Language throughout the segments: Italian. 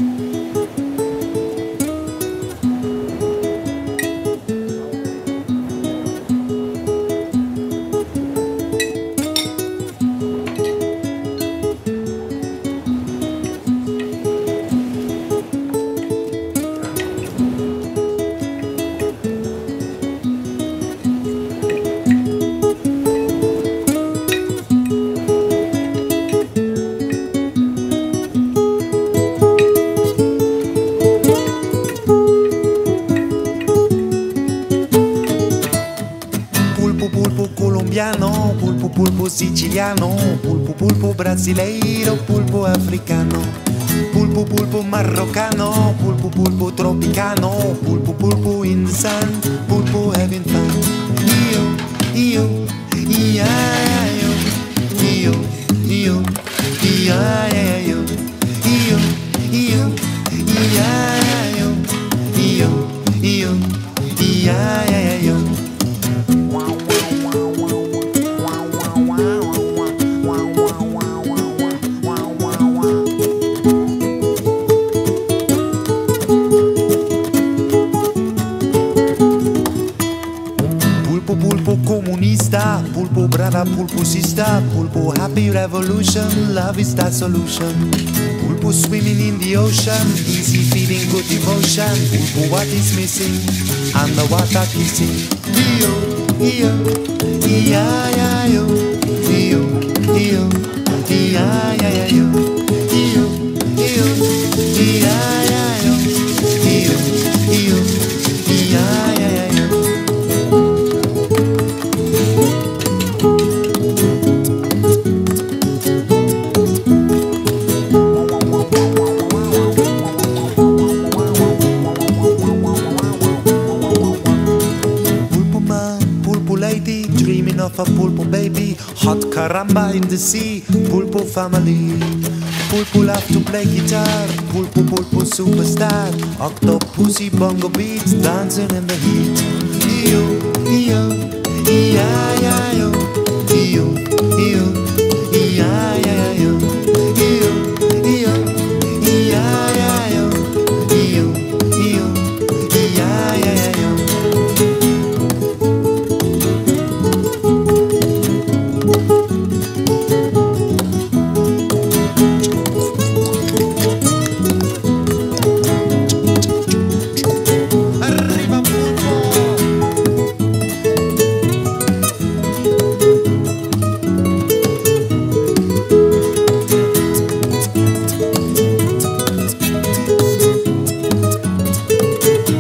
Pulpo, pulpo siciliano, pulpo, pulpo brasileiro, pulpo africano, pulpo, pulpo marroccano, pulpo, pulpo tropicano, pulpo, pulpo in the sun, pulpo having fun. Io, ia, io, ia, io, ia, io, ia, io. Pulpo comunista, pulpo brava, pulpo sista, pulpo happy revolution, love is the solution. Pulpo swimming in the ocean, easy feeling, good emotion. Pulpo what is missing, underwater kissing. Io, ia, io, io, ia, io, io, ia, dreaming of a pulpo baby, hot caramba in the sea, pulpo family. Pulpo love to play guitar, pulpo pulpo superstar, octopussy bongo beats dancing in the heat. Io, io, ia, io, io, io, ia, io, io, io, ia, io, io, io, ia, io.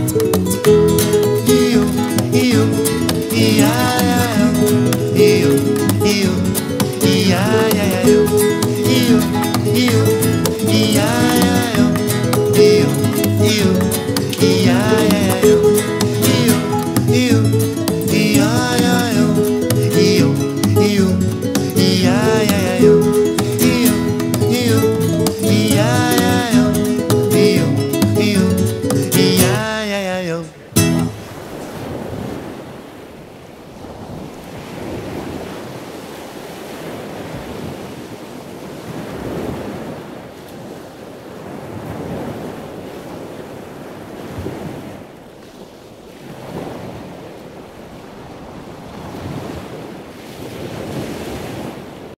Io,